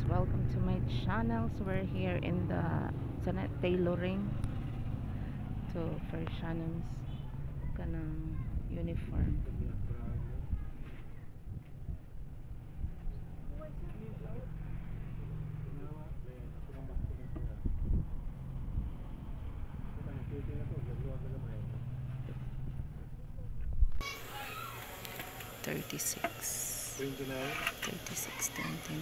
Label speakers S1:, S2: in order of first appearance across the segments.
S1: welcome to my channel. So we're here in the tailoring to for Shannon's kanang uniform. $36, 29.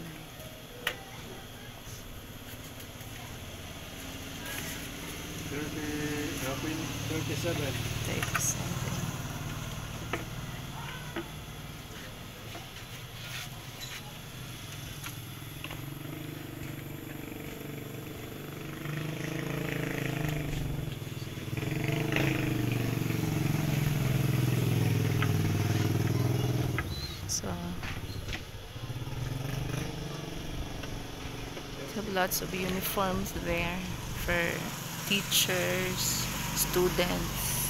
S1: So have lots of uniforms there for teachers, students.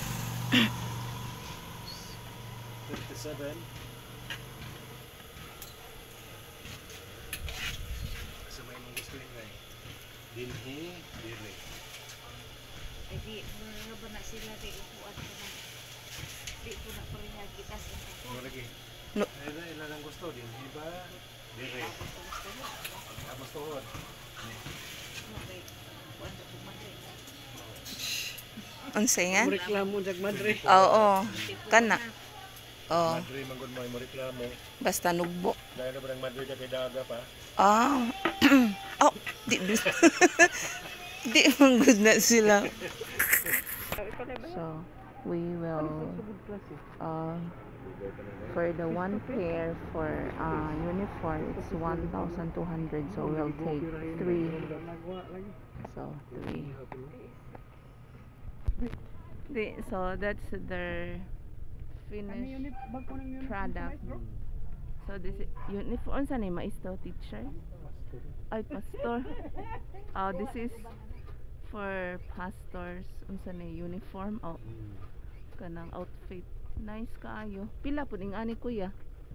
S2: 37. Sa may mga gusto nila dinhi, dire.
S3: Ay di, mga ba na sila di upuan ko na. Di ko na pareha kita sa ito.
S2: Ano lagi?
S1: No.
S2: Ay, ilan ang gusto? Dinhi ba? Dire. Tapos tuhod.
S1: Unsa yan?
S4: Reklamo jag madre.
S1: Oo. Kana. Oh,
S2: Madre manggod mo reklamo.
S1: basta nugbo.
S2: Dahil na ba ng madre ka kay daga pa?
S1: Ah. Oh, di di man good na sila. So, we will for the one pair for uniform it's 1,200, so we'll take 3. So 3. So that's their finished product. So this is uniform sa name is to teacher. Ay pastor. This is for pastors unsa ni uniform. Kanang outfit. Nice kaayo. Pila pud ing ani kuya?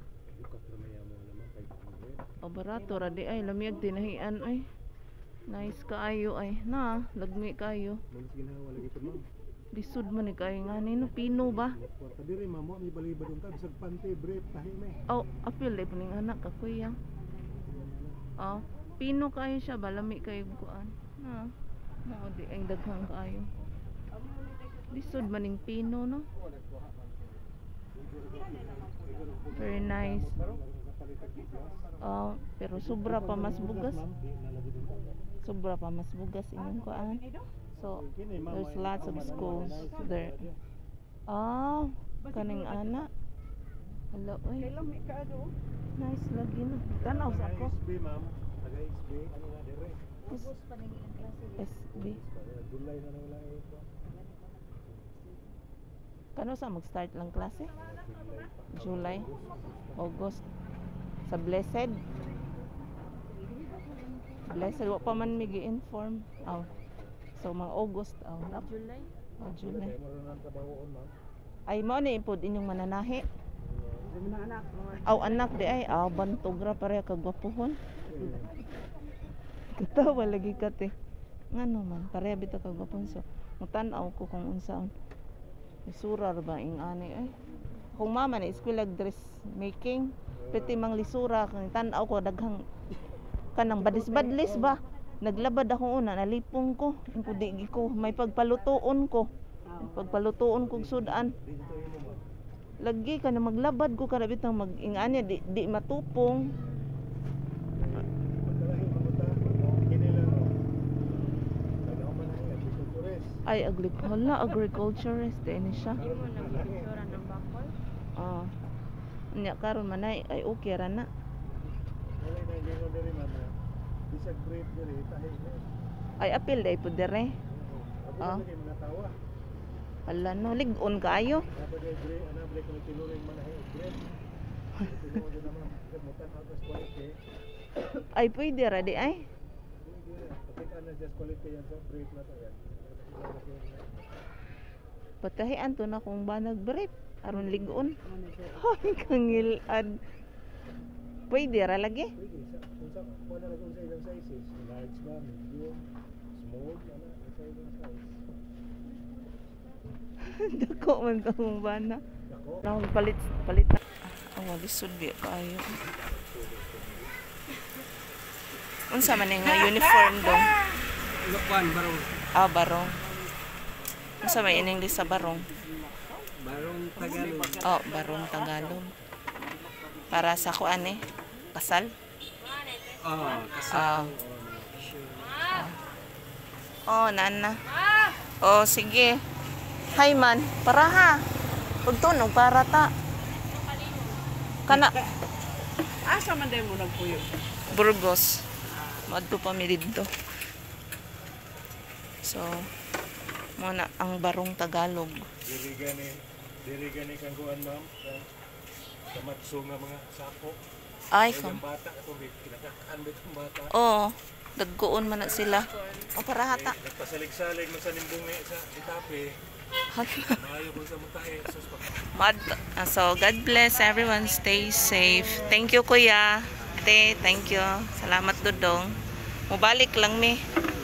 S1: Barato ra di ay lamig tinahian ay. Nice kaayo ay. Na, lagmi kaayo. Lisod man ni kaayo ngani no pino ba?
S2: Diri mamo mi balibad unta bisag pante brief tahi me.
S1: Apil day puning anak ka kuya. Pino kaayo siya ba lami kay kuan. Na. Mao di ay daghang kaayo. Lisod man ning pino no. Very nice. Pero sobra pa mas bugas. Sobra pa mas bugas inyong kuan. So there's lots of schools there. Kaning ana. Hello, oy. Nice lagi no. Tanaw sa ako.
S2: SB ma'am. Taga SB ano na dire?
S3: Ubos pa ning ilang klase.
S1: SB.
S2: Dulay na wala ito.
S1: Kano sa mag-start lang klase? July, August. Sa Blessed. Blessed wa pa man mi gi-inform. So mga August
S3: July.
S1: July.
S2: Kay mo ron trabahoon ma'am.
S1: Ay mo ni ipod inyong mananahi.
S4: Mga anak.
S1: Anak di ay bantog ra pare kagwapuhon. Katawa lagi kate. Ngano man pare bitaw kagwapuhon, so mutan-aw ko kung unsaon. Lisura ba ing ani ay. Kung mama na eskwela dressmaking, piti mang lisura kang tan-aw ko daghang kanang badis-badlis ba. Naglabad ako una, nalipong ko. Ingko di ko may pagpalutuon ko. Pagpalutuon kog sudan. Lagi ka na maglabad ko kada bitang mag-inganya di matupong. Ay agriculturist din siya.
S3: Di mo nang picture ng bakol.
S1: Nya karon man ay okay ra na.
S2: Wala na gingo diri ma'am. Bisag brief diri tahi me.
S1: Ay apil day pud dire.
S2: Ako lagi mga tawa.
S1: Hala no, lig-on kaayo.
S2: Dapat ay brief ana break ko tinuring manahi brief. Tinuod na ma'am. Mutan out as quality.
S1: Ay pwede ra di ay.
S2: Pakita na just quality yan sa brief na to yan.
S1: Patahian to na kung ba nag-brief aron lig-on. Hoy kangilad. Pwede ra lagi.
S2: Pwede sa sa kuha na kung sa ilang sizes. Large ba, medium, small, ano, sa ilang size.
S1: Dako man tong bana.
S2: Dako.
S1: Nang palit na. Oh, lisod bi kayo. Unsa man nga uniform dong?
S4: Lokwan, barong.
S1: Ah, barong. Unsa may in English sa barong?
S4: Barong Tagalog.
S1: Oh, barong Tagalog. Para sa kuan eh, kasal.
S4: Oh, kasi.
S1: Ah. Oh, nana. Oh, sige. Hi man, para ha. Pagtunog para ta. Kana
S4: Asa man din mo nagpuyo?
S1: Burgos. Madto pa mi didto. So, muna ang barong Tagalog.
S2: Diri gani kang kuan ma'am. Sa matso nga mga sapo.
S1: Ay,
S2: Ang
S1: kam.
S2: bata atong kinakakaan bitong bata.
S1: Oh, daggoon man na sila. O para hata.
S2: Nagpasalig-salig man sa nimbungi sa itape. Maayo ko sa mutahe.
S1: So, God bless everyone. Stay safe. Thank you, Kuya. Ate, thank you. Salamat, Dudong. Mubalik lang mi.